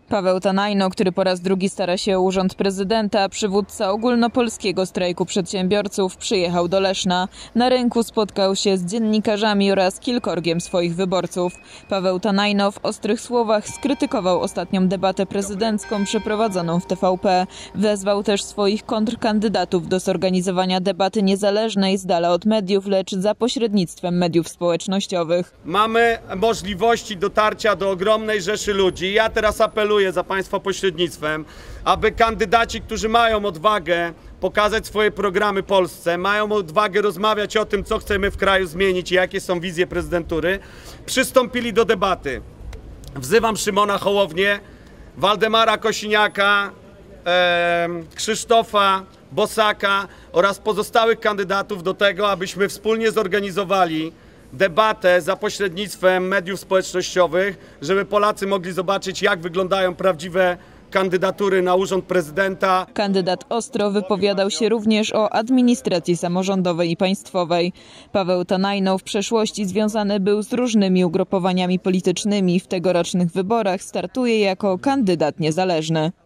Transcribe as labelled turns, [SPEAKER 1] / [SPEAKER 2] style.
[SPEAKER 1] Paweł Tanajno, który po raz drugi stara się o urząd prezydenta, przywódca ogólnopolskiego strajku przedsiębiorców, przyjechał do Leszna. Na rynku spotkał się z dziennikarzami oraz kilkorgiem swoich wyborców. Paweł Tanajno w ostrych słowach skrytykował ostatnią debatę prezydencką przeprowadzoną w TVP. Wezwał też swoich kontrkandydatów do zorganizowania debaty niezależnej z dala od mediów, lecz za pośrednictwem mediów społecznościowych.
[SPEAKER 2] Mamy możliwości dotarcia do ogromnej rzeszy ludzi. Ja teraz apeluję za Państwa pośrednictwem, aby kandydaci, którzy mają odwagę pokazać swoje programy Polsce, mają odwagę rozmawiać o tym, co chcemy w kraju zmienić i jakie są wizje prezydentury, przystąpili do debaty. Wzywam Szymona Hołownię, Waldemara Kosiniaka, Krzysztofa Bosaka oraz pozostałych kandydatów do tego, abyśmy wspólnie zorganizowali debatę za pośrednictwem mediów społecznościowych, żeby Polacy mogli zobaczyć, jak wyglądają prawdziwe kandydatury na urząd prezydenta.
[SPEAKER 1] Kandydat ostro wypowiadał się również o administracji samorządowej i państwowej. Paweł Tanajno w przeszłości związany był z różnymi ugrupowaniami politycznymi. W tegorocznych wyborach startuje jako kandydat niezależny.